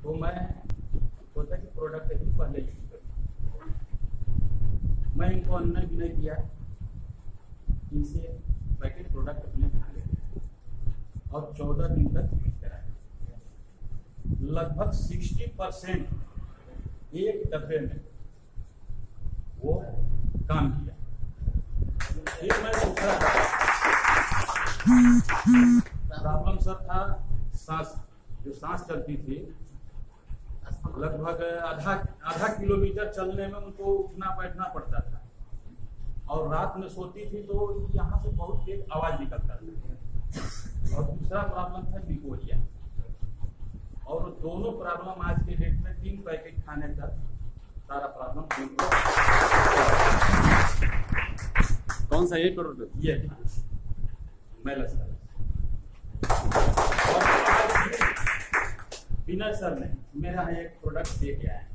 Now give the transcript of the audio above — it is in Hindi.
तो मैं सोचा कि प्रोडक्ट ही पहले यूज करूँ। मैं इनको अन्न भी नहीं दिया, इनसे पैकेट प्रोडक्ट अपने खा लेते और 14 दिन तक यूज कराया। लगभग 60% एक डब्बे में वो काम किया। एक मैं दूसरा प्रॉब्लम सर था सांस, जो सांस चलती थी लगभग आधा किलोमीटर चलने में उनको उठना बैठना पड़ता था और रात में सोती थी तो यहाँ से बहुत तेज आवाज निकलता था। और दूसरा प्रॉब्लम था निकोरिया। और दोनों प्रॉब्लम आज के डेट में 3 पैकेट खाने तक सारा प्रॉब्लम। कौन सा ये प्रोडक्ट? ये मेलस का। विनय सर ने मेरा एक प्रोडक्ट दे के आया।